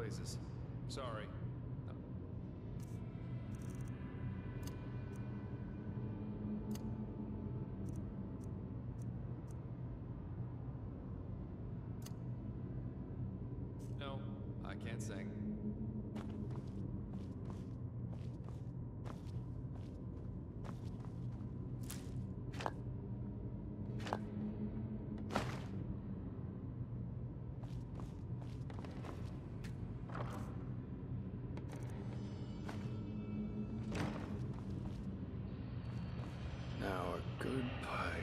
places. Sorry. No, I can't sing. Now a good pipe.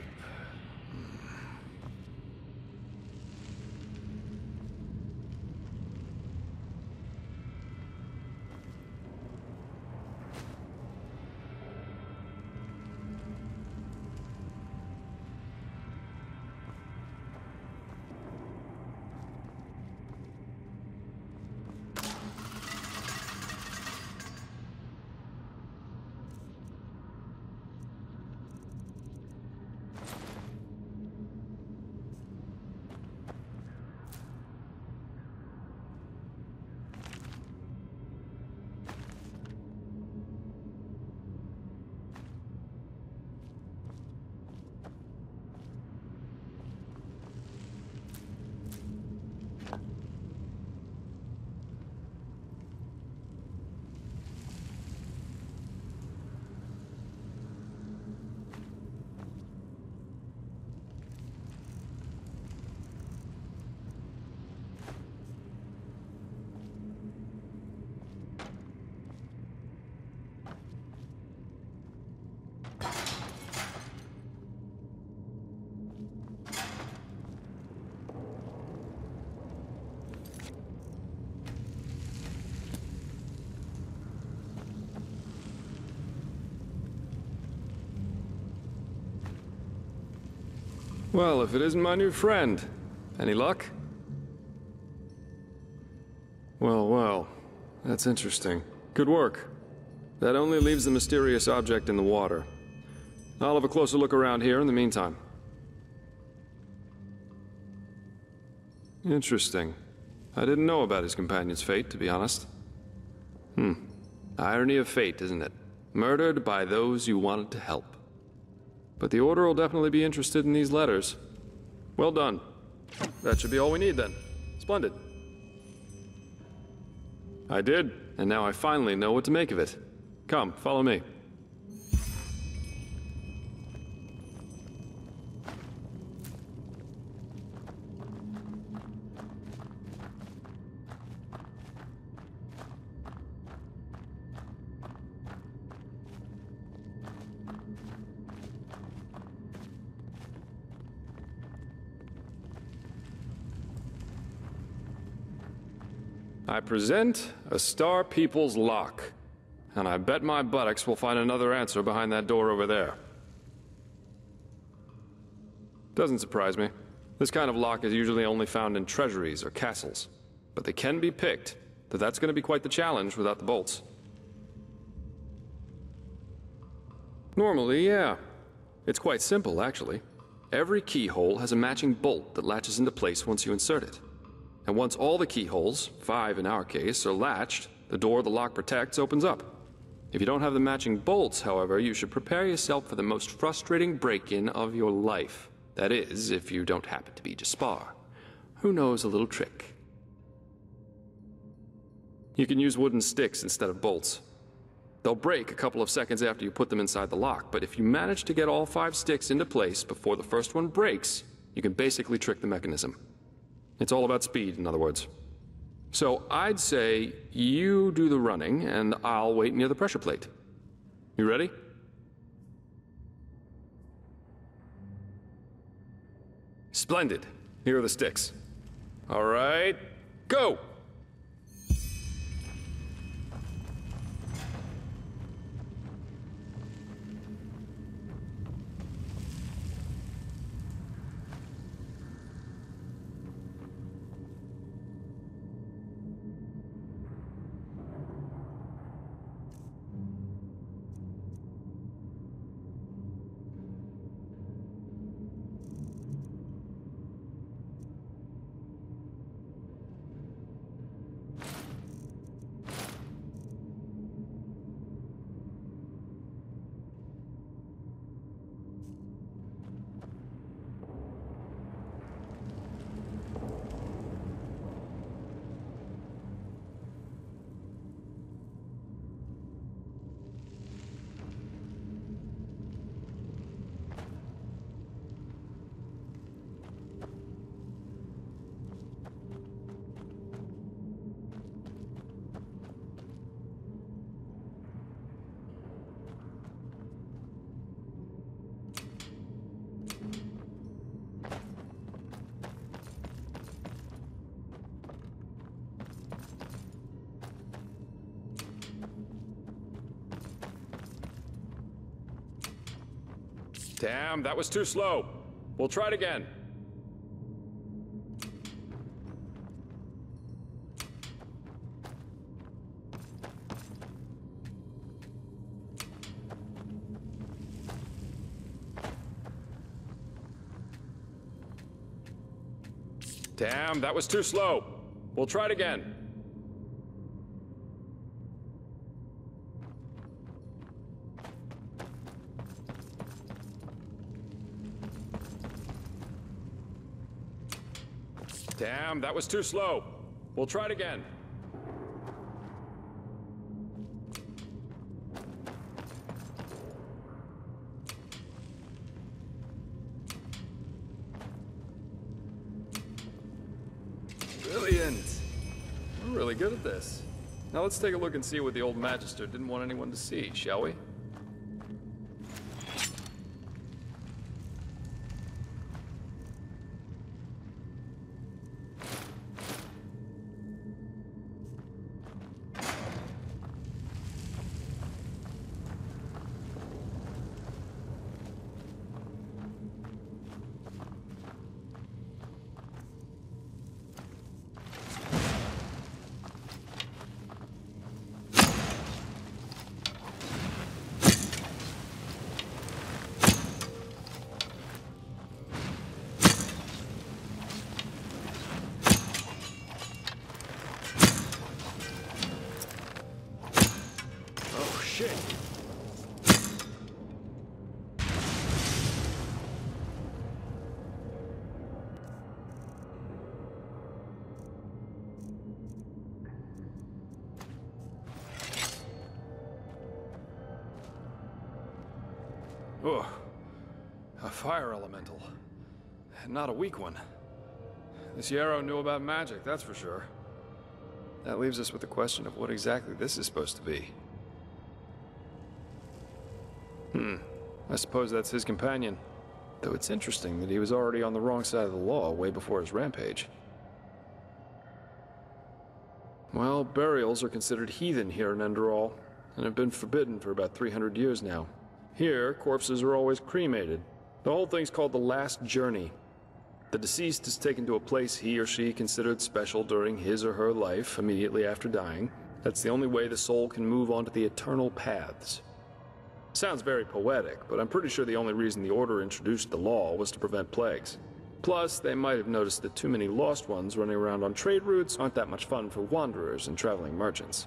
Well, if it isn't my new friend. Any luck? Well, well. That's interesting. Good work. That only leaves the mysterious object in the water. I'll have a closer look around here in the meantime. Interesting. I didn't know about his companion's fate, to be honest. Irony of fate, isn't it? Murdered by those you wanted to help. But the Order will definitely be interested in these letters. Well done. That should be all we need then. Splendid. I did, and now I finally know what to make of it. Come, follow me. I present a Star People's lock, and I bet my buttocks we'll find another answer behind that door over there. Doesn't surprise me. This kind of lock is usually only found in treasuries or castles, but they can be picked, though that's going to be quite the challenge without the bolts. Normally, yeah. It's quite simple, actually. Every keyhole has a matching bolt that latches into place once you insert it. And once all the keyholes, 5 in our case, are latched, the door the lock protects opens up. If you don't have the matching bolts, however, you should prepare yourself for the most frustrating break-in of your life. That is, if you don't happen to be Jaspar, who knows a little trick. You can use wooden sticks instead of bolts. They'll break a couple of seconds after you put them inside the lock, but if you manage to get all 5 sticks into place before the first one breaks, you can basically trick the mechanism. It's all about speed, in other words. So I'd say you do the running, and I'll wait near the pressure plate. You ready? Splendid. Here are the sticks. All right, go! Damn, that was too slow. We'll try it again. Damn, that was too slow. We'll try it again. Damn, that was too slow. We'll try it again. Brilliant. We're really good at this. Now let's take a look and see what the old Magister didn't want anyone to see, shall we? Shit. Oh, a fire elemental. Not a weak one. This Yarrow knew about magic, that's for sure. That leaves us with the question of what exactly this is supposed to be. I suppose that's his companion. Though it's interesting that he was already on the wrong side of the law way before his rampage. Well, burials are considered heathen here in Enderal, and have been forbidden for about 300 years now. Here, corpses are always cremated. The whole thing's called the Last Journey. The deceased is taken to a place he or she considered special during his or her life, immediately after dying. That's the only way the soul can move on to the eternal paths. Sounds very poetic, but I'm pretty sure the only reason the Order introduced the law was to prevent plagues. Plus, they might have noticed that too many lost ones running around on trade routes aren't that much fun for wanderers and traveling merchants.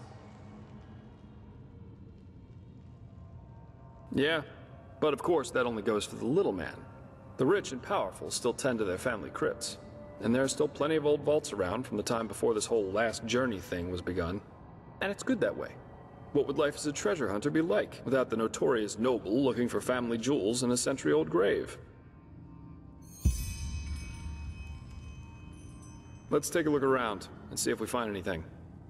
Yeah, but of course that only goes for the little man. The rich and powerful still tend to their family crypts. And there are still plenty of old vaults around from the time before this whole Last Journey thing was begun. And it's good that way. What would life as a treasure hunter be like without the notorious noble looking for family jewels in a century-old grave? Let's take a look around and see if we find anything.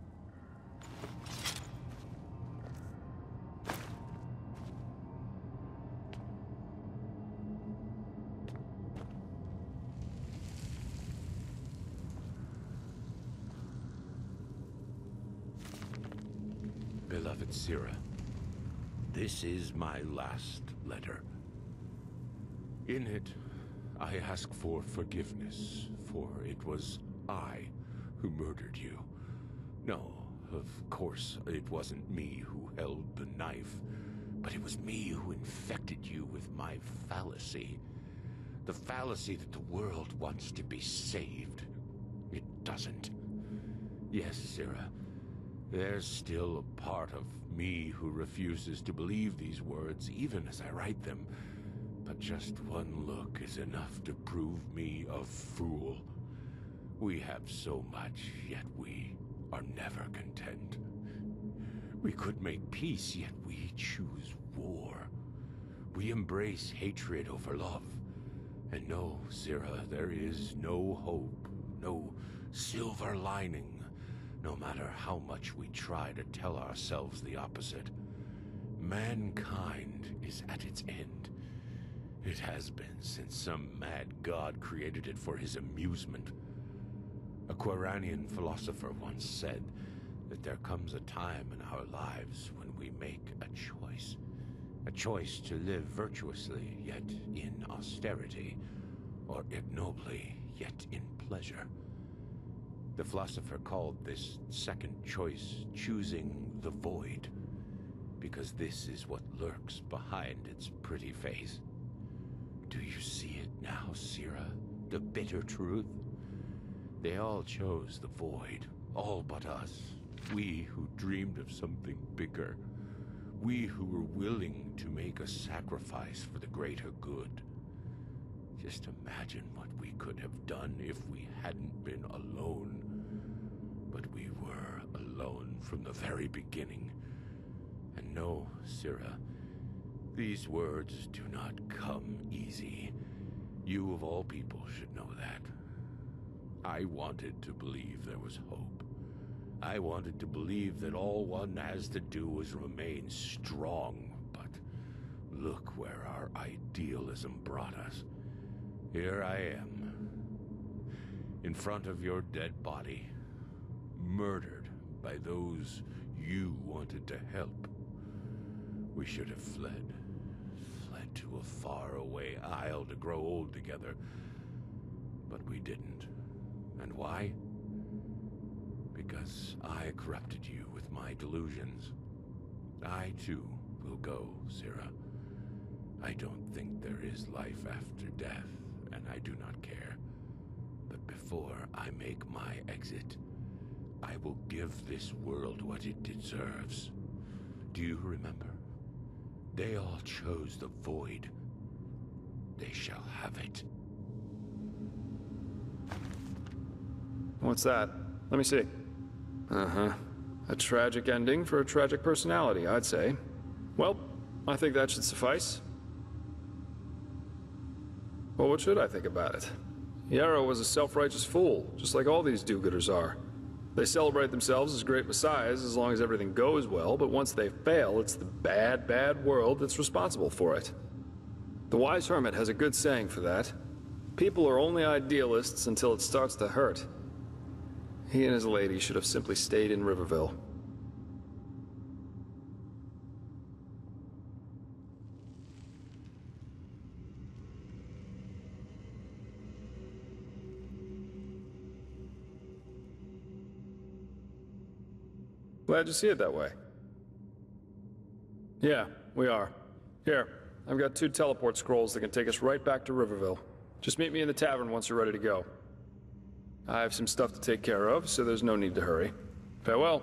Beloved Sira, this is my last letter. In it, I ask for forgiveness, for it was I who murdered you. No, of course, it wasn't me who held the knife, but it was me who infected you with my fallacy. The fallacy that the world wants to be saved. It doesn't. Yes, Sira. There's still a part of me who refuses to believe these words, even as I write them. But just one look is enough to prove me a fool. We have so much, yet we are never content. We could make peace, yet we choose war. We embrace hatred over love. And no, Sira, there is no hope, no silver lining. No matter how much we try to tell ourselves the opposite, mankind is at its end. It has been since some mad god created it for his amusement. A Quiranian philosopher once said that there comes a time in our lives when we make a choice, A choice to live virtuously, yet in austerity, or ignobly, yet in pleasure. The philosopher called this second choice choosing the void, because this is what lurks behind its pretty face. Do you see it now, Sira? The bitter truth? They all chose the void, all but us. We who dreamed of something bigger. We who were willing to make a sacrifice for the greater good. Just imagine what we could have done if we hadn't been alone. But we were alone from the very beginning. And no, Sira, these words do not come easy. You of all people should know that. I wanted to believe there was hope. I wanted to believe that all one has to do is remain strong, but look where our idealism brought us. Here I am, in front of your dead body, murdered by those you wanted to help. We should have fled to a faraway isle to grow old together, but we didn't. And why? Because I corrupted you with my delusions. I, too, will go, Sira. I don't think there is life after death, and I do not care. But before I make my exit, I will give this world what it deserves. Do you remember? They all chose the void. They shall have it. What's that? Let me see. Uh-huh. A tragic ending for a tragic personality, I'd say. Well, I think that should suffice. Well, what should I think about it? Yarrow was a self-righteous fool, just like all these do-gooders are. They celebrate themselves as great messiahs as long as everything goes well, but once they fail, it's the bad, bad world that's responsible for it. The wise hermit has a good saying for that. People are only idealists until it starts to hurt. He and his lady should have simply stayed in Riverville. Glad you see it that way. Yeah, we are. Here, I've got 2 teleport scrolls that can take us right back to Riverville. Just meet me in the tavern once you're ready to go. I have some stuff to take care of, so there's no need to hurry. Farewell.